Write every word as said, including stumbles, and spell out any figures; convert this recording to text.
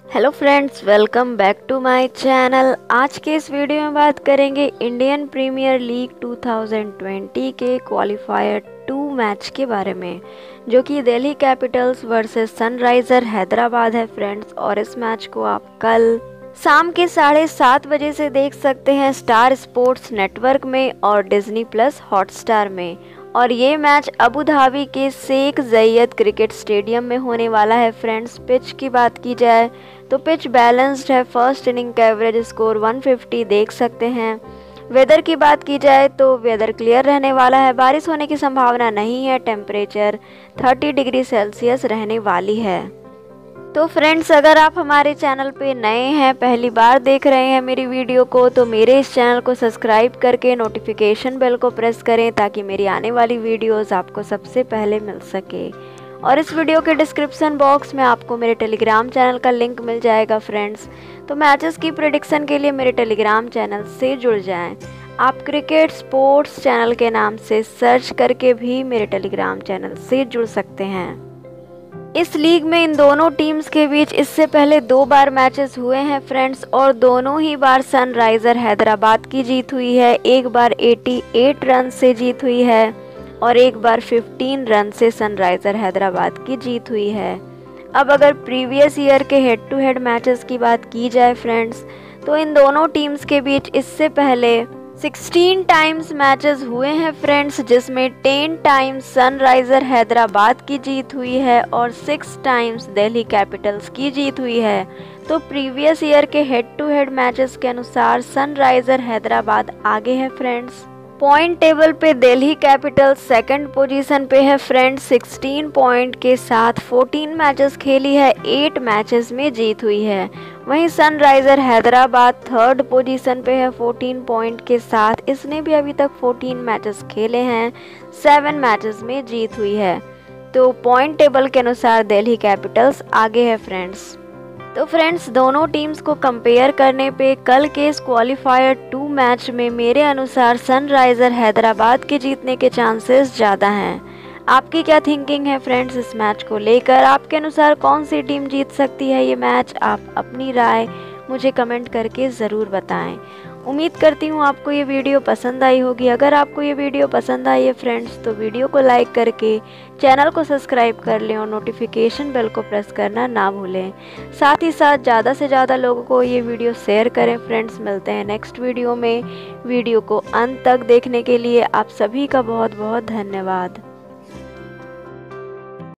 Hello friends, welcome back to my channel. आज के इस वीडियो में बात करेंगे Indian Premier League two thousand twenty के क्वालिफायर टू मैच के बारे में, जो कि Delhi Capitals versus Sunriser Hyderabad है फ्रेंड्स। और इस मैच को आप कल शाम के साढ़े सात बजे से देख सकते हैं स्टार स्पोर्ट्स नेटवर्क में और डिज्नी प्लस हॉटस्टार में। और ये मैच अबू धाबी के शेख ज़ायद क्रिकेट स्टेडियम में होने वाला है फ्रेंड्स। पिच की बात की जाए तो पिच बैलेंस्ड है। फर्स्ट इनिंग का एवरेज स्कोर वन फिफ्टी देख सकते हैं। वेदर की बात की जाए तो वेदर क्लियर रहने वाला है, बारिश होने की संभावना नहीं है। टेम्परेचर थर्टी डिग्री सेल्सियस रहने वाली है। तो फ्रेंड्स, अगर आप हमारे चैनल पे नए हैं, पहली बार देख रहे हैं मेरी वीडियो को, तो मेरे इस चैनल को सब्सक्राइब करके नोटिफिकेशन बेल को प्रेस करें ताकि मेरी आने वाली वीडियोस आपको सबसे पहले मिल सके। और इस वीडियो के डिस्क्रिप्शन बॉक्स में आपको मेरे टेलीग्राम चैनल का लिंक मिल जाएगा फ्रेंड्स। तो मैचेस की प्रेडिक्शन के लिए मेरे टेलीग्राम चैनल से जुड़ जाएं। आप क्रिकेट स्पोर्ट्स चैनल के नाम से सर्च करके भी मेरे टेलीग्राम चैनल से जुड़ सकते हैं। इस लीग में इन दोनों टीम्स के बीच इससे पहले दो बार मैचेस हुए हैं फ्रेंड्स, और दोनों ही बार सनराइजर हैदराबाद की जीत हुई है। एक बार अट्ठासी रन से जीत हुई है और एक बार पंद्रह रन से सनराइजर हैदराबाद की जीत हुई है। अब अगर प्रीवियस ईयर के हेड टू हेड मैचेस की बात की जाए फ्रेंड्स, तो इन दोनों टीम्स के बीच इससे पहले सोलह टाइम्स मैचेस हुए हैं फ्रेंड्स, जिसमें टेन टाइम्स सनराइजर हैदराबाद की जीत हुई है और सिक्स टाइम्स दिल्ली कैपिटल्स की जीत हुई है। तो प्रीवियस ईयर के हेड टू हेड मैचेस के अनुसार सनराइजर हैदराबाद आगे है फ्रेंड्स। पॉइंट टेबल पे दिल्ली कैपिटल्स सेकंड पोजीशन पे है फ्रेंड्स सिक्सटीन पॉइंट के साथ। फोर्टीन मैचेस खेली है, एट मैचेस में जीत हुई है। वहीं सनराइजर हैदराबाद थर्ड पोजीशन पे है फोर्टीन पॉइंट के साथ। इसने भी अभी तक फोर्टीन मैचेस खेले हैं, सेवन मैचेस में जीत हुई है। तो पॉइंट टेबल के अनुसार दिल्ली कैपिटल्स आगे है फ्रेंड्स। तो फ्रेंड्स, दोनों टीम्स को कंपेयर करने पे कल के इस क्वालिफायर टू मैच में मेरे अनुसार सनराइजर हैदराबाद के जीतने के चांसेस ज़्यादा हैं। आपकी क्या थिंकिंग है फ्रेंड्स इस मैच को लेकर? आपके अनुसार कौन सी टीम जीत सकती है ये मैच? आप अपनी राय मुझे कमेंट करके ज़रूर बताएं। उम्मीद करती हूँ आपको ये वीडियो पसंद आई होगी। अगर आपको ये वीडियो पसंद आई है फ्रेंड्स, तो वीडियो को लाइक करके चैनल को सब्सक्राइब कर लें और नोटिफिकेशन बेल को प्रेस करना ना भूलें। साथ ही साथ ज़्यादा से ज़्यादा लोगों को ये वीडियो शेयर करें फ्रेंड्स। मिलते हैं नेक्स्ट वीडियो में। वीडियो को अंत तक देखने के लिए आप सभी का बहुत बहुत धन्यवाद।